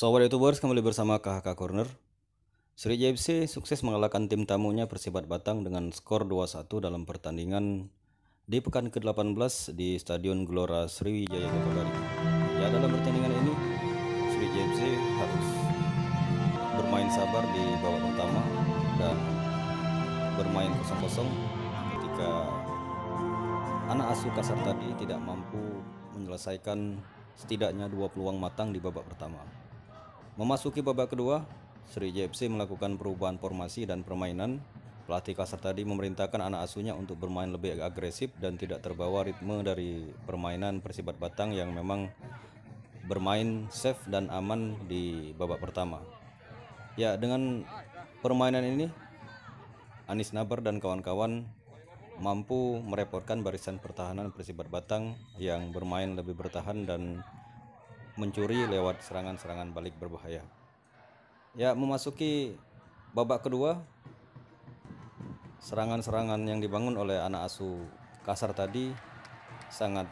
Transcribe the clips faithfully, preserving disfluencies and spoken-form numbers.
Sobat YouTubers, kembali bersama K H K Corner. Sriwijaya F C sukses mengalahkan tim tamunya Persibat Batang dengan skor dua satu dalam pertandingan di pekan ke delapan belas di Stadion Gelora Sriwijaya Kota Bari. Ya, dalam pertandingan ini Sriwijaya F C harus bermain sabar di babak pertama dan bermain kosong kosong ketika anak asuh Kasar tadi tidak mampu menyelesaikan setidaknya dua peluang matang di babak pertama. Memasuki babak kedua, Sriwijaya F C melakukan perubahan formasi dan permainan. Pelatih Kasar tadi memerintahkan anak asuhnya untuk bermain lebih agresif dan tidak terbawa ritme dari permainan Persibat Batang yang memang bermain safe dan aman di babak pertama. Ya, dengan permainan ini Anis Nabar dan kawan-kawan mampu merepotkan barisan pertahanan Persibat Batang yang bermain lebih bertahan dan mencuri lewat serangan-serangan balik berbahaya. Ya, memasuki babak kedua, serangan-serangan yang dibangun oleh anak asuh Kasar tadi sangat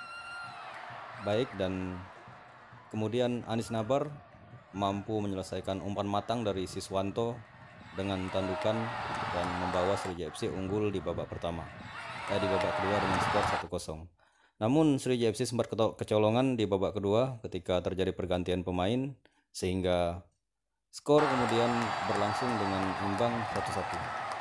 baik dan kemudian Anis Nabar mampu menyelesaikan umpan matang dari Siswanto dengan tandukan dan membawa Sriwijaya F C unggul di babak pertama. Eh, di babak kedua dengan skor satu kosong. Namun Sriwijaya F C sempat kecolongan di babak kedua ketika terjadi pergantian pemain sehingga skor kemudian berlangsung dengan imbang satu satu.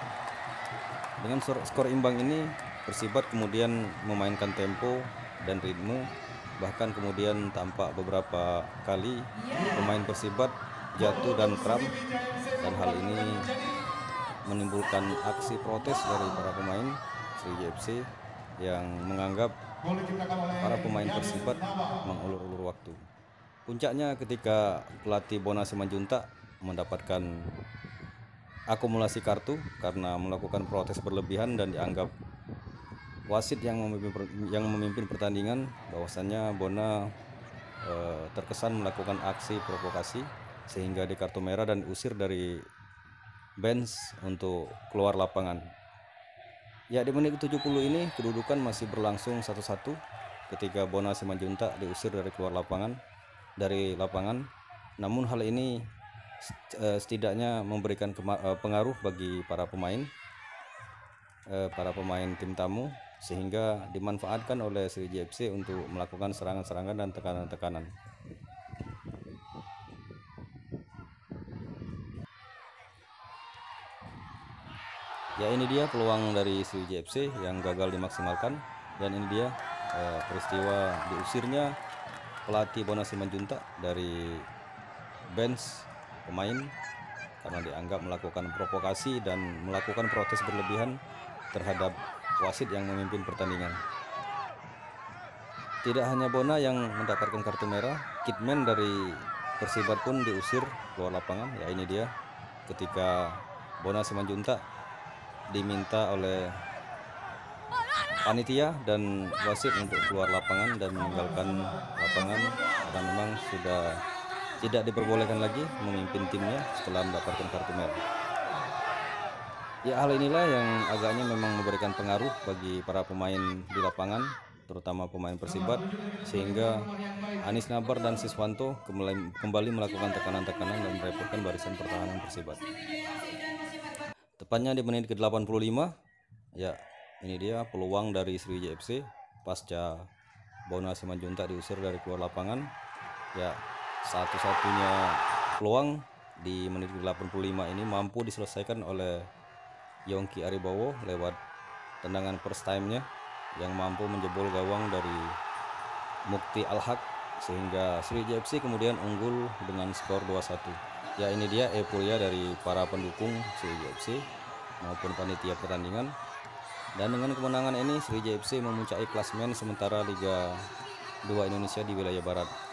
Dengan skor imbang ini Persibat kemudian memainkan tempo dan ritme, bahkan kemudian tampak beberapa kali pemain Persibat jatuh dan kram, dan hal ini menimbulkan aksi protes dari para pemain Sriwijaya F C yang menganggap para pemain Persibat mengulur-ulur waktu. Puncaknya ketika pelatih Bona Simanjuntak mendapatkan akumulasi kartu karena melakukan protes berlebihan dan dianggap wasit yang memimpin, yang memimpin pertandingan bahwasannya Bona eh, terkesan melakukan aksi provokasi sehingga di kartu merah dan diusir dari bench untuk keluar lapangan. Ya, di menit ke tujuh puluh ini kedudukan masih berlangsung satu satu ketika Bona Simanjuntak diusir dari keluar lapangan dari lapangan. Namun hal ini setidaknya memberikan pengaruh bagi para pemain para pemain tim tamu sehingga dimanfaatkan oleh Sriwijaya F C untuk melakukan serangan-serangan dan tekanan-tekanan. Ya, ini dia peluang dari Sriwijaya F C yang gagal dimaksimalkan, dan ini dia eh, peristiwa diusirnya pelatih Bona Simanjuntak dari bench pemain karena dianggap melakukan provokasi dan melakukan protes berlebihan terhadap wasit yang memimpin pertandingan. Tidak hanya Bona yang mendapatkan kartu merah, kitman dari Persibat pun diusir keluar lapangan. Ya, ini dia ketika Bona Simanjuntak diminta oleh panitia dan wasit untuk keluar lapangan dan meninggalkan lapangan karena memang sudah tidak diperbolehkan lagi memimpin timnya setelah mendapatkan kartu merah. Ya, hal inilah yang agaknya memang memberikan pengaruh bagi para pemain di lapangan, terutama pemain Persibat, sehingga Anis Nabar dan Siswanto kembali melakukan tekanan-tekanan dan merepotkan barisan pertahanan Persibat. Tepatnya di menit ke delapan puluh lima, ya ini dia peluang dari Sriwijaya F C pasca Bona Simanjuntak diusir dari keluar lapangan. Ya, satu-satunya peluang di menit ke delapan puluh lima ini mampu diselesaikan oleh Yongki Aribowo lewat tendangan first time-nya yang mampu menjebol gawang dari Mukti Al-Haq sehingga Sriwijaya F C kemudian unggul dengan skor dua satu. Ya, ini dia euforia dari para pendukung Sriwijaya F C maupun panitia pertandingan. Dan dengan kemenangan ini Sriwijaya F C memuncaki klasemen sementara Liga dua Indonesia di wilayah Barat.